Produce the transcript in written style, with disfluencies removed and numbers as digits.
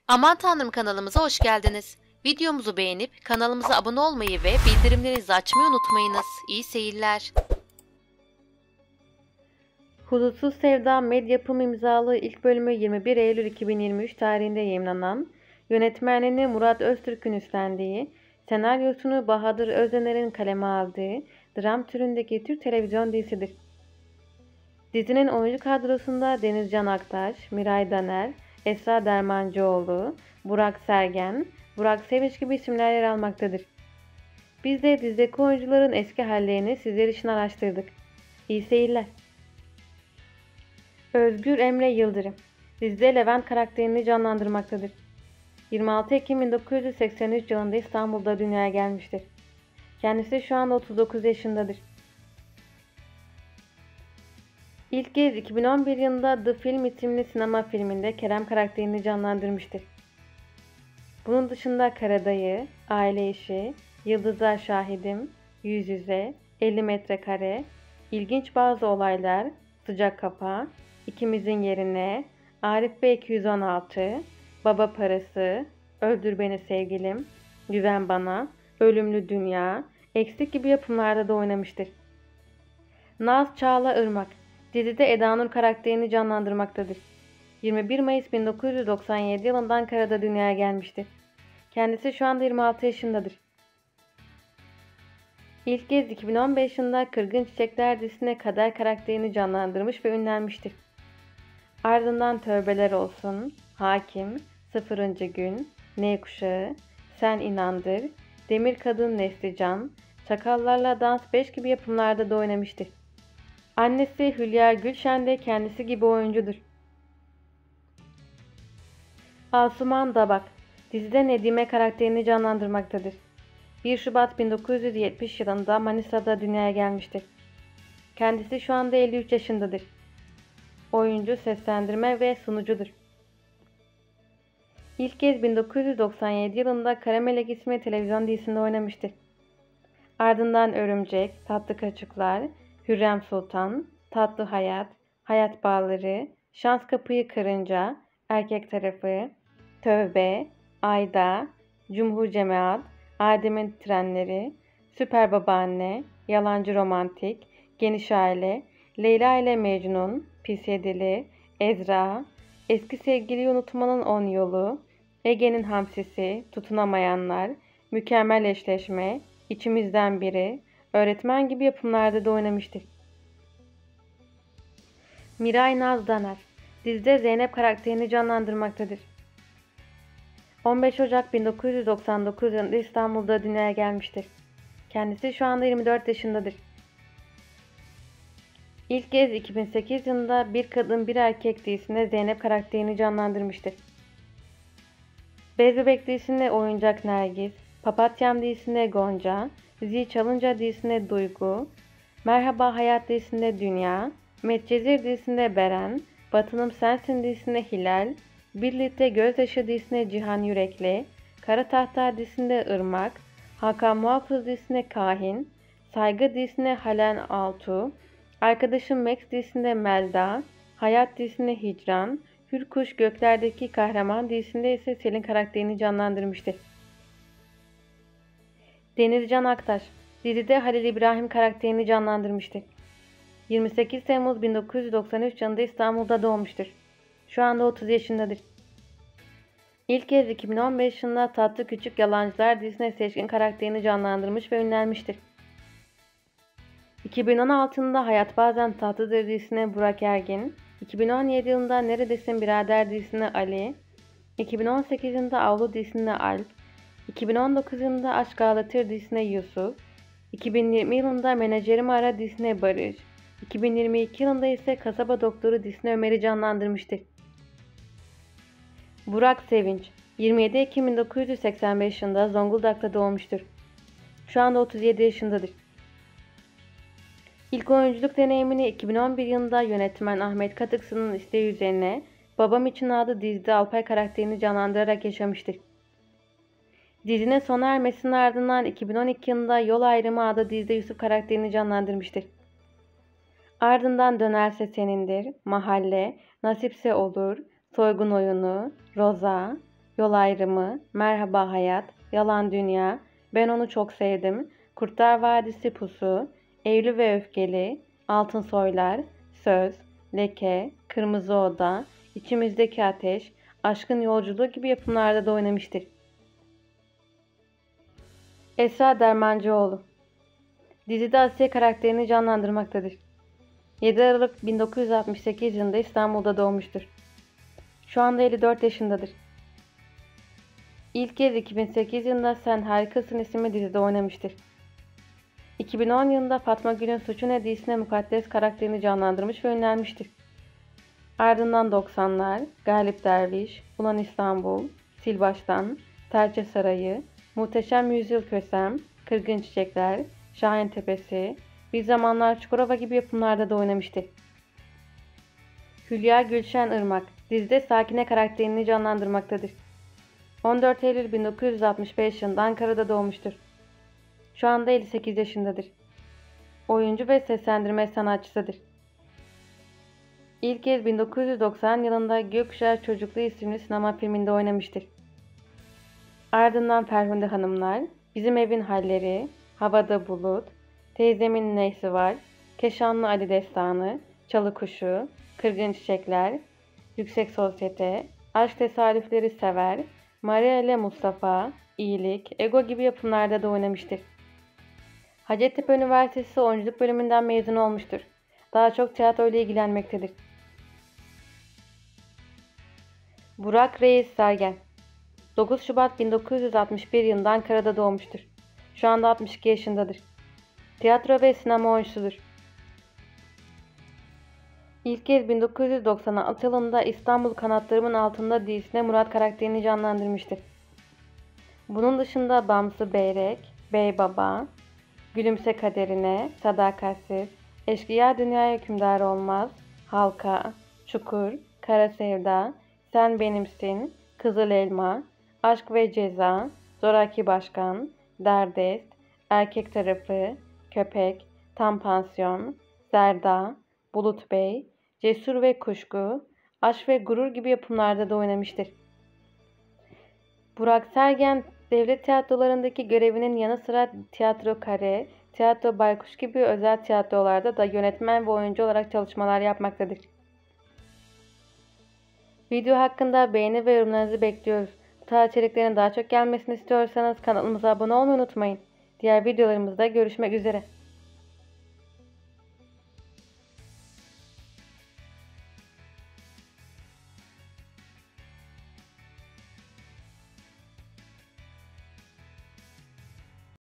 Aman Tanrım kanalımıza hoş geldiniz. Videomuzu beğenip kanalımıza abone olmayı ve bildirimlerinizi açmayı unutmayınız. İyi seyirler. Hudutsuz Sevda Medyapım imzalı ilk bölümü 21 Eylül 2023 tarihinde yayımlanan, yönetmenliğini Murat Öztürk'ün üstlendiği, senaryosunu Bahadır Özdener'in kaleme aldığı dram türündeki Türk televizyon dizisidir. Dizinin oyuncu kadrosunda Denizcan Aktaş, Miray Daner, Esra Dermancıoğlu, Burak Sergen, Burak Sevinç gibi isimler yer almaktadır. Biz de dizideki oyuncuların eski hallerini sizler için araştırdık. İyi seyirler. Özgür Emre Yıldırım dizide Levent karakterini canlandırmaktadır. 26 Ekim 1983 yılında İstanbul'da dünyaya gelmiştir. Kendisi şu anda 39 yaşındadır. İlk kez 2011 yılında The Film isimli sinema filminde Kerem karakterini canlandırmıştır. Bunun dışında Karadayı, Aile İşi, Yıldızlar Şahidim, Yüz Yüze, 50 Metrekare, İlginç Bazı Olaylar, Sıcak Kafa, İkimizin Yerine, Arif Bey 216, Baba Parası, Öldür Beni Sevgilim, Güven Bana, Ölümlü Dünya, Eksik gibi yapımlarda da oynamıştır. Naz Çağla Irmak dizide Eda Nur karakterini canlandırmaktadır. 21 Mayıs 1997 yılında Ankara'da dünyaya gelmiştir. Kendisi şu anda 26 yaşındadır. İlk kez 2015 yılında Kırgın Çiçekler dizisinde Kader karakterini canlandırmış ve ünlenmiştir. Ardından Tövbeler Olsun, Hakim, Sıfırıncı Gün, N Kuşağı, Sen İnandır, Demir Kadın Neslican, Çakallarla Dans 5 gibi yapımlarda da oynamıştır. Annesi Hülya Gülşen de kendisi gibi oyuncudur. Asuman Dabak dizide Nedime karakterini canlandırmaktadır. 1 Şubat 1970 yılında Manisa'da dünyaya gelmiştir. Kendisi şu anda 53 yaşındadır. Oyuncu, seslendirme ve sunucudur. İlk kez 1997 yılında Karamelek isimli televizyon dizisinde oynamıştır. Ardından Örümcek, Tatlı Kaçıklar, Hürrem Sultan, Tatlı Hayat, Hayat Bağları, Şans Kapıyı Kırınca, Erkek Tarafı, Tövbe, Ayda, Cumhur Cemaat, Adem'in Trenleri, Süper Babaanne, Yalancı Romantik, Geniş Aile, Leyla ile Mecnun, Pis Yedili, Ezra, Eski Sevgiliyi Unutmanın 10 Yolu, Ege'nin Hamsisi, Tutunamayanlar, Mükemmel Eşleşme, İçimizden Biri, Öğretmen gibi yapımlarda da oynamıştır. Miray Naz Daner dizide Zeynep karakterini canlandırmaktadır. 15 Ocak 1999 yılında İstanbul'da dünyaya gelmiştir. Kendisi şu anda 24 yaşındadır. İlk kez 2008 yılında Bir Kadın Bir Erkek dizisinde Zeynep karakterini canlandırmıştır. Bez Bebek dizisinde Oyuncak Nergis, Papatyam dizisinde Gonca, Zil Çalınca dizisinde Duygu, Merhaba Hayat dizisinde Dünya, Medcezir dizisinde Beren, Batınım Sensin dizisinde Hilal, Birlikte Gözyaşı dizisinde Cihan Yürekli, Kara Tahta dizisinde Irmak, Hakan Muhafız dizisinde Kahin, Saygı dizisinde Halen Altuğ, Arkadaşım Max dizisinde Melda, Hayat dizisinde Hicran, Hürkuş Göklerdeki Kahraman dizisinde ise Selin karakterini canlandırmıştır. Denizcan Aktaş dizide Halil İbrahim karakterini canlandırmıştır. 28 Temmuz 1993 yılında İstanbul'da doğmuştur. Şu anda 30 yaşındadır. İlk kez 2015 yılında Tatlı Küçük Yalancılar dizisinde Seçkin karakterini canlandırmış ve ünlenmiştir. 2016 yılında Hayat Bazen Tatlıdır dizisine Burak Ergin, 2017 yılında Neredesin Birader dizisine Ali, 2018 yılında Avlu dizisine Alp, 2019 yılında Aşk Ağlatır dizisine Yusuf, 2020 yılında Menajerimi Ara dizisine Barış, 2022 yılında ise Kasaba Doktoru dizisine Ömer'i canlandırmıştır. Burak Sevinç 27 Ekim 1985 yılında Zonguldak'ta doğmuştur. Şu anda 37 yaşındadır. İlk oyunculuk deneyimini 2011 yılında yönetmen Ahmet Katıksu'nun isteği üzerine Babam İçin adlı dizide Alpay karakterini canlandırarak yaşamıştır. Dizinin sona ermesinin ardından 2012 yılında Yol Ayrımı adlı dizide Yusuf karakterini canlandırmıştır. Ardından Dönerse Senindir, Mahalle, Nasipse Olur, Soygun Oyunu, Roza, Yol Ayrımı, Merhaba Hayat, Yalan Dünya, Ben Onu Çok Sevdim, Kurtlar Vadisi Pusu, Evli ve Öfkeli, Altın Soylar, Söz, Leke, Kırmızı Oda, İçimizdeki Ateş, Aşkın Yolculuğu gibi yapımlarda da oynamıştır. Esra Dermancıoğlu dizide Asiye karakterini canlandırmaktadır. 7 Aralık 1968 yılında İstanbul'da doğmuştur. Şu anda 54 yaşındadır. İlk kez 2008 yılında Sen Harikasın isimli dizide oynamıştır. 2010 yılında Fatma Gül'ün Suçu Ne dizisinde Mukaddes karakterini canlandırmış ve ünlenmiştir. Ardından 90'lar, Galip Derviş, Ulan İstanbul, Sil Baştan, Serçe Sarayı, Muhteşem Yüzyıl Kösem, Kırgın Çiçekler, Şahin Tepesi, Bir Zamanlar Çukurova gibi yapımlarda da oynamıştır. Hülya Gülşen Irmak dizide Sakine karakterini canlandırmaktadır. 14 Eylül 1965 yılında Ankara'da doğmuştur. Şu anda 58 yaşındadır. Oyuncu ve seslendirme sanatçısıdır. İlk kez 1990 yılında Gökkuşağı Çocukluğu isimli sinema filminde oynamıştır. Ardından Ferhunde Hanımlar, Bizim Evin Halleri, Havada Bulut, Teyzemin Neysi Var, Keşanlı Ali Destanı, Çalı Kuşu, Kırgın Çiçekler, Yüksek Sosyete, Aşk Tesadüfleri Sever, Maria ile Mustafa, İyilik, Ego gibi yapımlarda da oynamıştır. Hacettepe Üniversitesi Oyunculuk Bölümünden mezun olmuştur. Daha çok tiyatro ile ilgilenmektedir. Burak Reis Sergen 9 Şubat 1961 yılında Ankara'da doğmuştur. Şu anda 62 yaşındadır. Tiyatro ve sinema oyuncusudur. İlk kez 1996 yılında İstanbul Kanatlarımın Altında dizisinde Murat karakterini canlandırmıştır. Bunun dışında Bamsı Beyrek, Bey Baba, Gülümse Kaderine, Sadakatsiz, Eşkıya Dünyaya Hükümdar Olmaz, Halka, Çukur, Kara Sevda, Sen Benimsin, Kızıl Elma, Aşk ve Ceza, Zoraki Başkan, Derdest, Erkek Tarafı, Köpek, Tam Pansiyon, Zerda, Bulut Bey, Cesur ve Kuşku, Aşk ve Gurur gibi yapımlarda da oynamıştır. Burak Sergen, devlet tiyatrolarındaki görevinin yanı sıra Tiyatro Kare, Tiyatro Baykuş gibi özel tiyatrolarda da yönetmen ve oyuncu olarak çalışmalar yapmaktadır. Video hakkında beğeni ve yorumlarınızı bekliyoruz. Bu tarz içeriklerin daha çok gelmesini istiyorsanız kanalımıza abone olmayı unutmayın. Diğer videolarımızda görüşmek üzere.